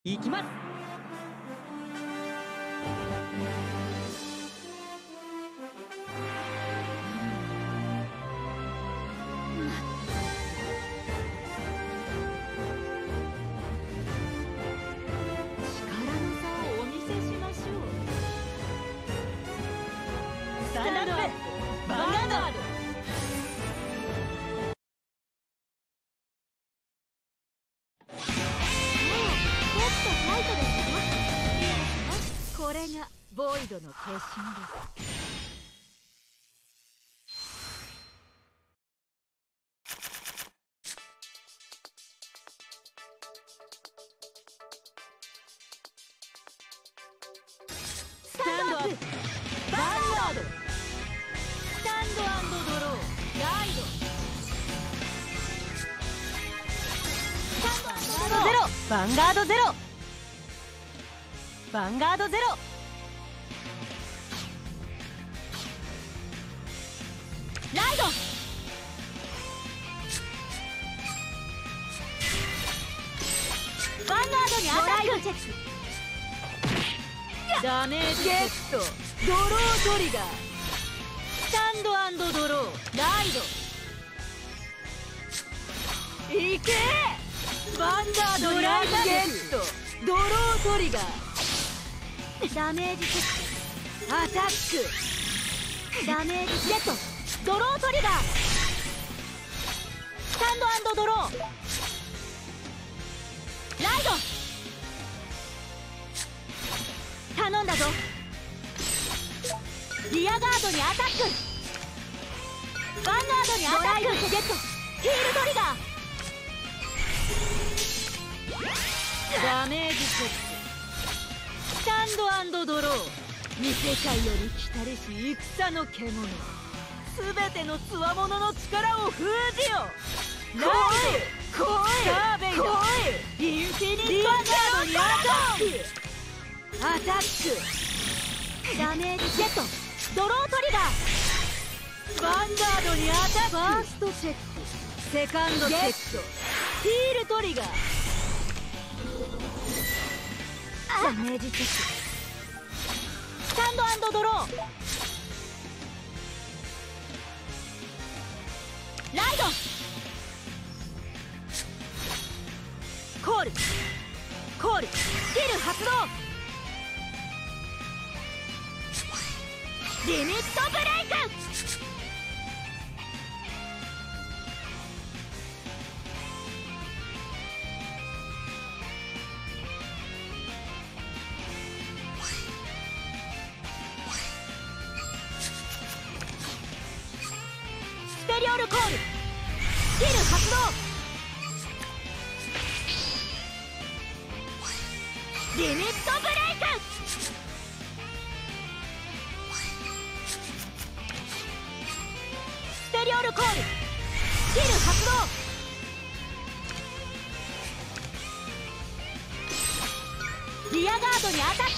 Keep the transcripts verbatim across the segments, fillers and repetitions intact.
行きます。力の差をお見せしましょう。スタンドアップバンガード。これがボイドの化身です。スタンドアップバンガード。スタンドアンドドローガイド。スタンドアンドドローゼロバンガードゼロバンガードゼロ。ライド。バンガードにアタックチェック。ダメージゲット。ドロートリガー。スタンドアンドドローライド。いけー。バンガードにアタックゲット。ドロートリガー。ダメージチェック。アタック。ダメージゲット。ドロートリガー。スタンドアンドドローライド。頼んだぞ。リアガードにアタック。バンガードにアタックゲット。ヒールトリガー。ダメージチェック。スタンドアンドドロー。異世界より来たりし戦の獣。すべてのつわものの力を封じよ。ライド。来いサーベイド。インフィニットガードにアタック。アタック。ダメージゲット。ドロートリガー。バンガードにアタック。ファーストチェック。セカンドチェック。ヒールトリガー。ダメージチェック。スタンドアンドドローライド。コールコールスキル発動。リミットブレイク。スペリオルコールスキル発動。リミットブレイク。スペリオルコールスキル発動。リアガードにアタック。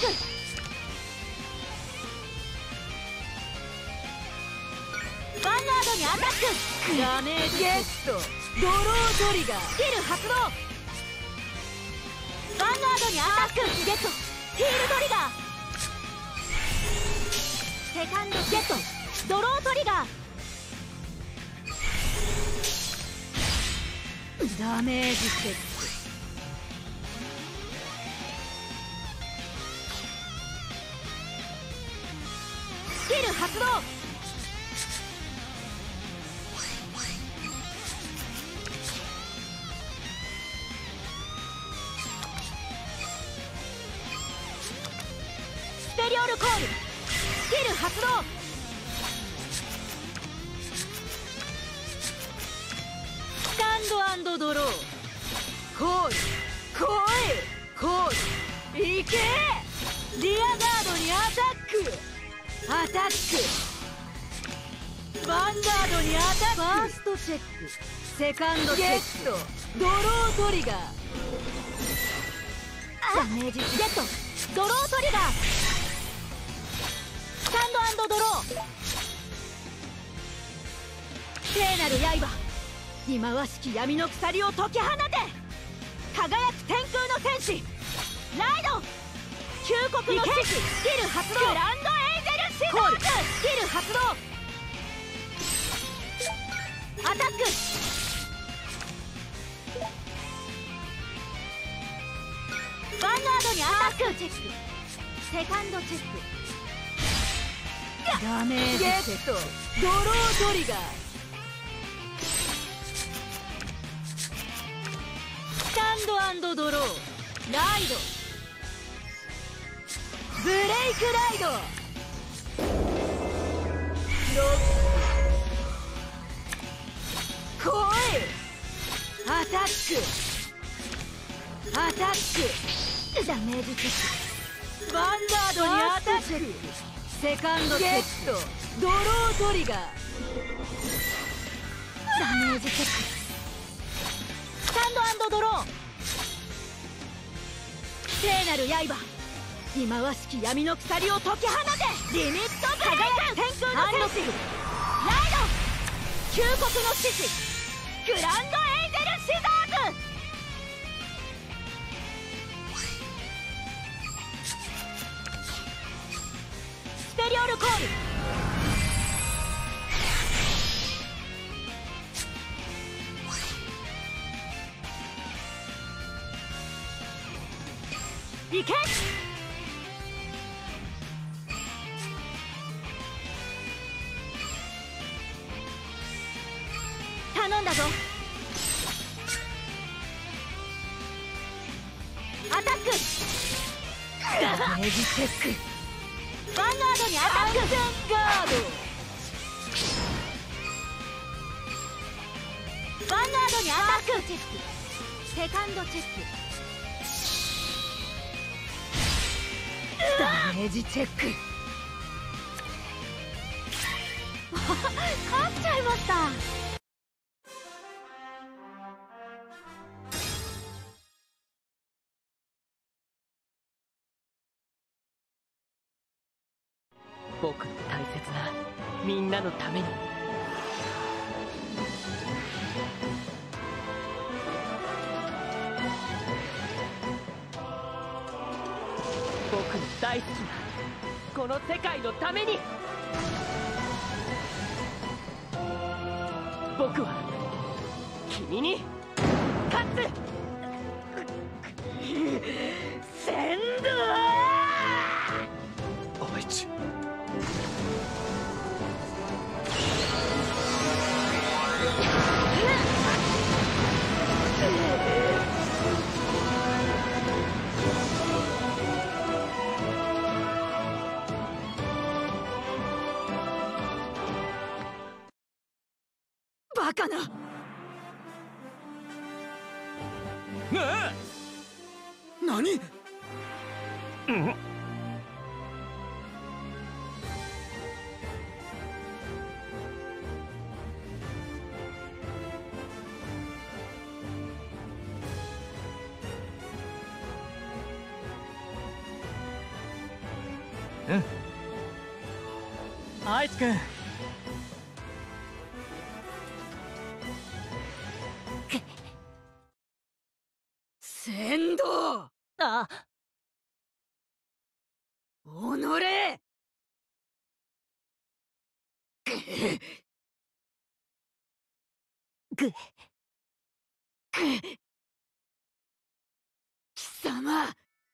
バンガードにアタック。ダメージゲット。ドロートリガー。スキル発動。バンガードにアタックゲット。ヒールトリガー。セカンドゲット。ドロートリガー。ダメージチェック。スキル発動。スペリオルコールスキル発動。スタンドアンドドローコール来いコールいけー。リアガードにアタック。アタック。バンガードにアタック。ファーストチェック。セカンドチェック。ドロートリガー。ダメージゲット。ドロートリガー。スタンドアンドドロー聖なる刃。忌まわしき闇の鎖を解き放て。輝く天空の戦士ライド旧国の獅子スキル発動グランドエイゼルシドーズスキル発動アタックヴァンガードにアタックチェックセカンドチェックダメージチェックドロートリガースタンド&ドローライドブレイクライドロック来いアタックアタックダメージチェックヴァンガードにアタックセカンドチェックドロートリガーダメージチェックスタンド&ドロー聖なる刃忌まわしき闇の鎖を解き放てリミットブレイク天空の戦士ライド旧国の獅子グランドエイゼルシザーズスペリオルコールいけ頼んだぞアタックダメージチェックヴァンガードにアタックガードヴァンガードにアタックチェックセカンドチェックダメージチェック勝っちゃいました。 僕の大切なみんなのために。僕の大好きなこの世界のために。僕は君に勝つ。先導あいつバカな。 ねえ何？うんうんあいつくん先導あおのれぐ貴様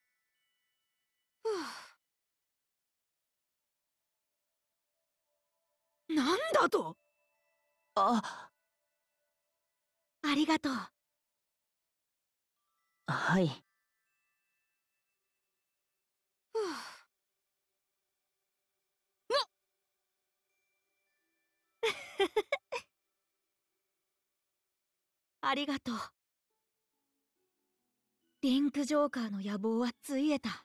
なんだと。 あありがとう。 はいありがとう。リンクジョーカーの野望はついえた。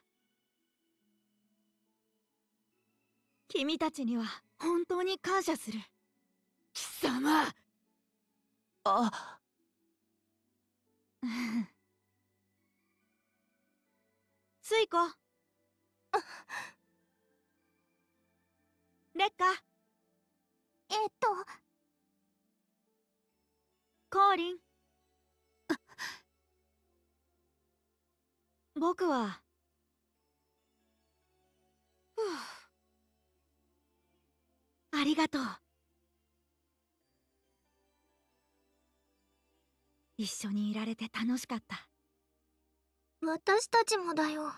君たちには本当に感謝する。貴様あスイコレッカえっとコーリン僕はありがとう。一緒にいられて楽しかった。 私たちもだよ。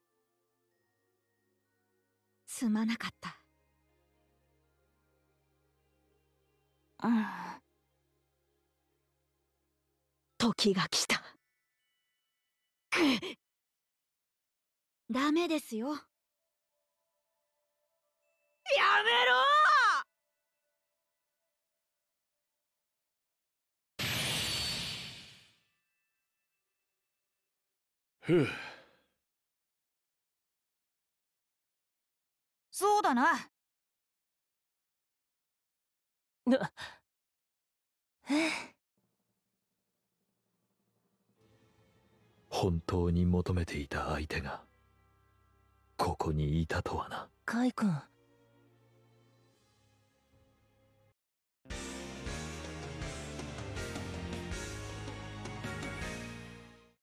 すまなかった。うん。時が来た。くっ。ダメですよ。やめろふう。 そうだな。 な本当に求めていた相手がここにいたとはな。 カイ君。